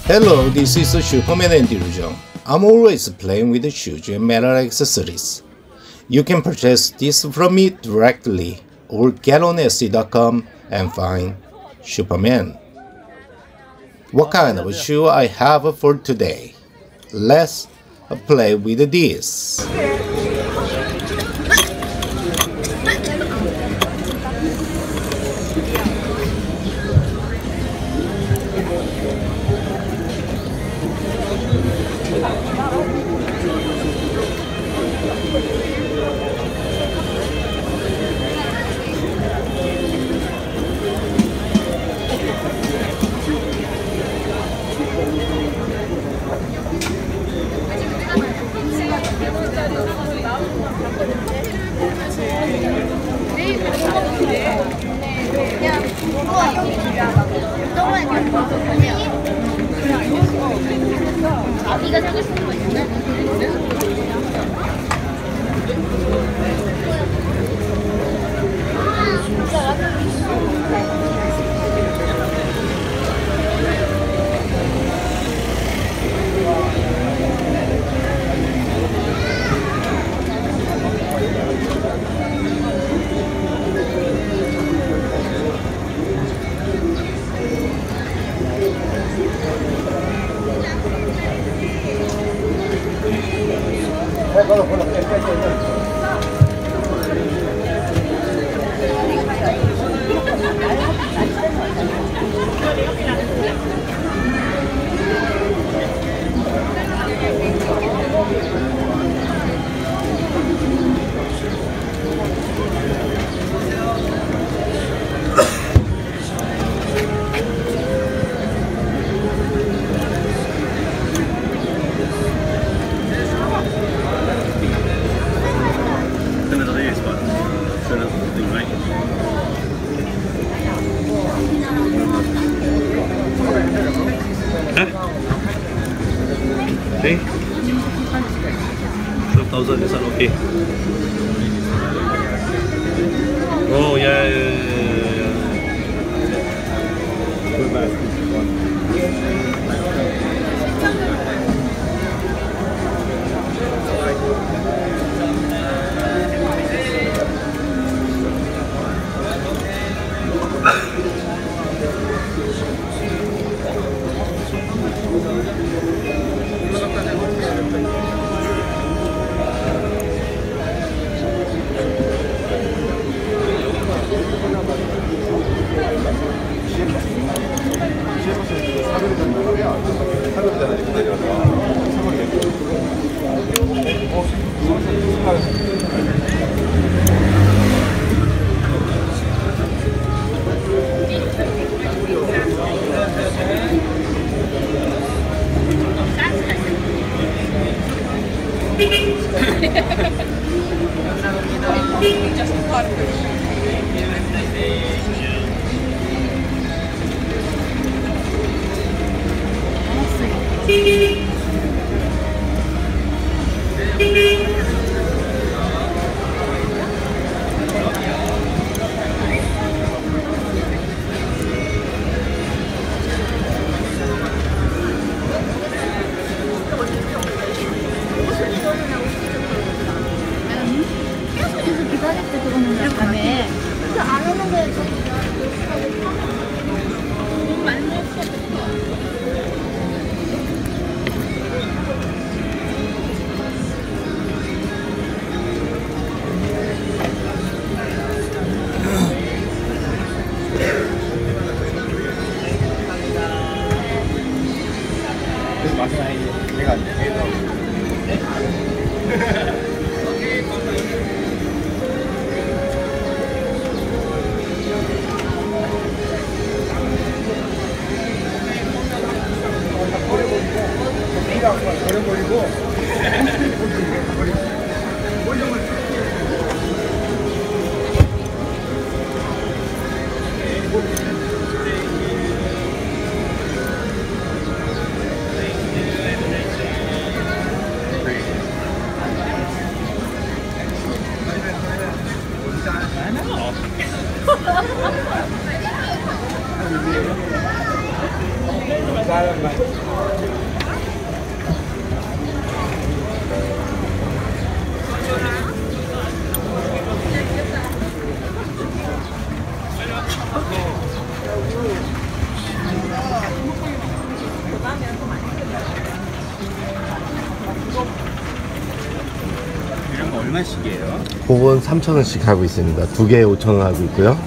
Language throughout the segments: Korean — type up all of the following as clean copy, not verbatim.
Hello, this is Shoeperman and Illusion. I'm always playing with shoes and metal accessories. You can purchase this from me directly or get on Etsy.com and find Shoeperman. What kind of shoe I have for today? Let's play with this. 네가 사고 싶은 거 있나? Okay. 12,000 is that okay? Oh yeah. 이런 거 얼마씩이에요? 그건 3,000원씩 하고 있습니다. 두 개에 5,000원 하고 있고요.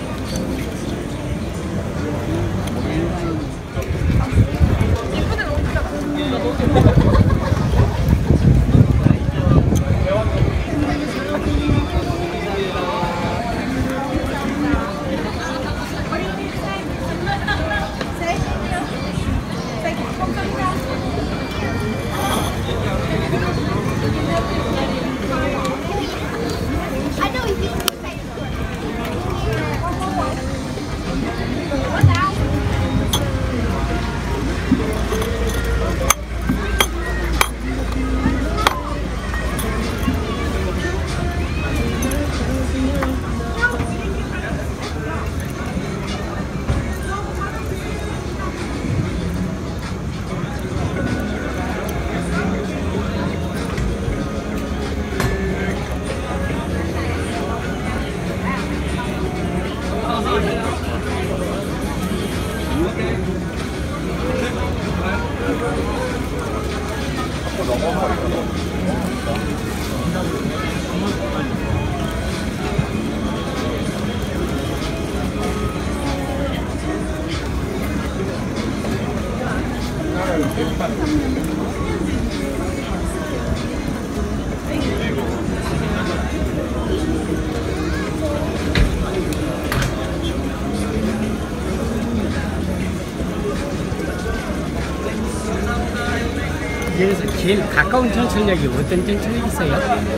여기서 제일 가까운 전철역이 어떤 전철역 있어요?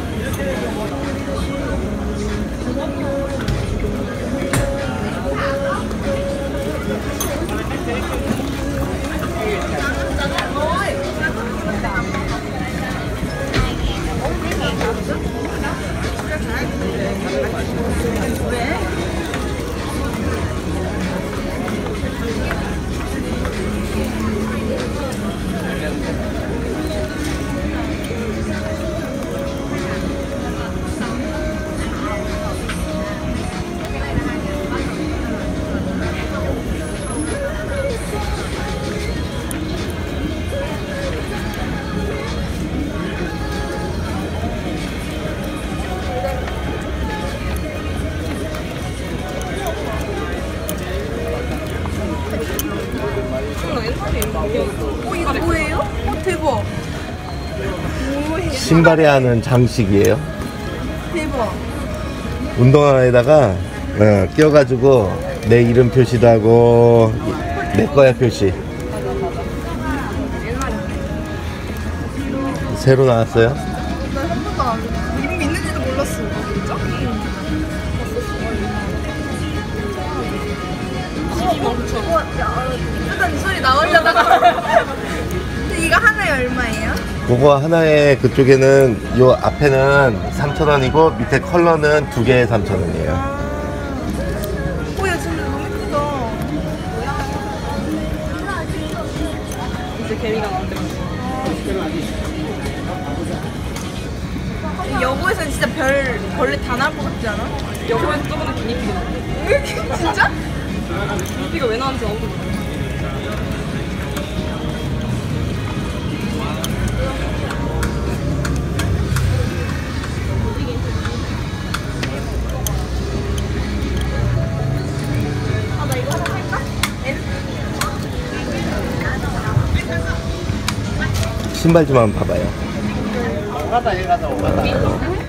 이거 뭐예요? 대박. 신발에 하는 장식이에요. 대박. 운동화에다가 껴가지고 내 이름 표시도 하고 내 거야 표시. 새로 나왔어요? 나 한 번도 안 해. 이런 게 있는지도 몰랐어. 진짜? 일단 이 소리 나오려다가. 근데 이거 하나에 얼마예요? 그거 하나에 그쪽에는 요 앞에는 3,000원이고 밑에 컬러는 두 개에 3,000원이에요. 오야 진짜 너무 크다. 이제 개미가 나온대. 여고에서는 진짜 벌레 다 나올 것 같지 않아? 여고에서 저번에 기니피가 진짜? 기니피가 왜 나왔는지 아무도 몰라. 아, 나 이거 하나 살까? 신발 좀 한번 봐봐요. 가다 얘 가다 오가다.